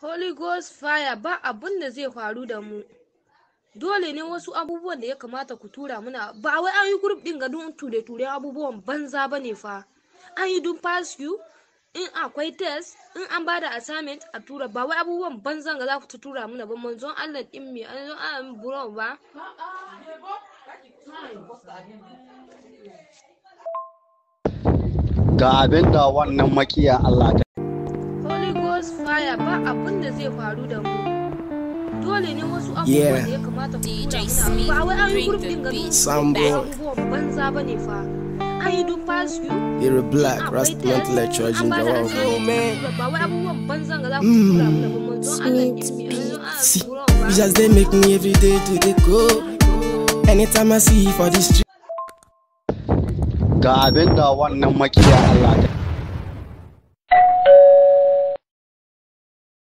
Holy Ghost fire ba abun da zai faru da mu. Dole ne wasu abubuwan da ya kamata ku tura muna. Ba wai an yi group din ga don ture abubuwan banza bane fa. An yi don pass you in akwai test in an bada assignment a tura ba wai abubuwan banzan ga za ku tura muna ba manzon Allah din me an zo an buro ba. Ga abin da wannan makiya Allah ta. Holy Ghost fire ba abun da zai faru da mu. Dole ne wasu abubuwan da ya kamata ku tura muna. Ba wai an yi group din ga abubuwan banza bane fa. An yi don pass you. You're a black restaurant lecturer in the world. Ba wai abubuwan banzan ga za ku tura muna ba manzon Allah din me an zo an buro ba. You just they make me every day to the go. Anytime I see you for the street. Ga abin da wannan makiya Allah ta.